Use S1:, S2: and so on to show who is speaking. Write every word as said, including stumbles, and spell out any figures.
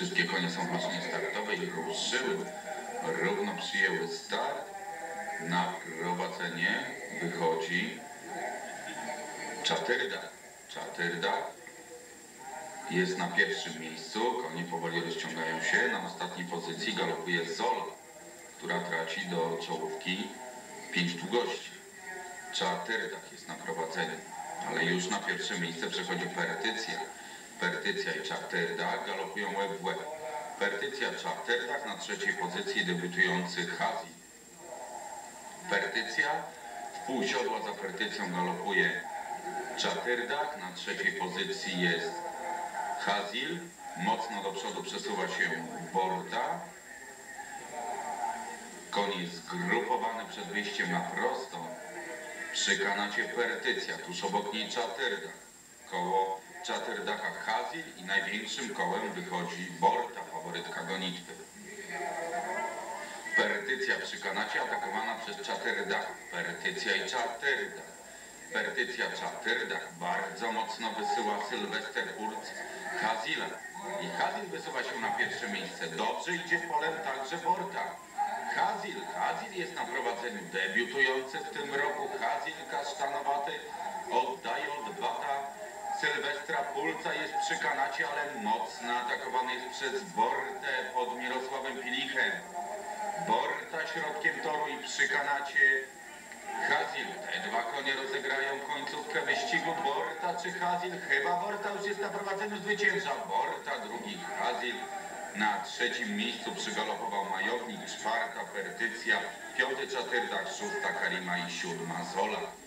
S1: Wszystkie konie są w maszynie startowej, ruszyły, równo przyjęły start. Na prowadzenie wychodzi Czatyrdak. Czatyrdak jest na pierwszym miejscu, konie powoli rozciągają się. Na ostatniej pozycji galopuje Zola, która traci do czołówki pięć długości. Czatyrdak jest na prowadzeniu, ale już na pierwsze miejsce przechodzi Pertycja. Pertycja i Czatyrdak galopują łeb w łeb. Pertycja, Czatyrdak, na trzeciej pozycji debiutujący Hazil. Pertycja, w pół siodła za Pertycją galopuje Czatyrdak, na trzeciej pozycji jest Hazil. Mocno do przodu przesuwa się Borta. Koń jest zgrupowany przed wyjściem na prostą. Przy kanacie Pertycja, tuż obok niej Czatyrdak. Koło Czatyrdaka Hazil i największym kołem wychodzi Borta, faworytka gonitwy. Pertycja przy kanacie atakowana przez Czatyrdak. Pertycja i Czatyrdak. Pertycja, Czatyrdak bardzo mocno wysyła Sylwester Urc Hazila. I Hazil wysuwa się na pierwsze miejsce. Dobrze idzie polem także Borta. Hazil, Hazil jest na prowadzeniu, debiutujący w tym roku. Hazil kasztanowaty oddaje od bata Sylwestra Pulca, jest przy kanacie, ale mocno atakowany jest przez Bortę pod Mirosławem Pilichem. Borta środkiem toru i przy kanacie Hazil. Te dwa konie rozegrają końcówkę wyścigu. Borta czy Hazil? Chyba Borta już jest na prowadzeniu, zwycięża Borta, drugi Hazil. Na trzecim miejscu przygalopował Majownik, czwarta Pertycja, piąty Czatyrdak, szósta Karima i siódma Zola.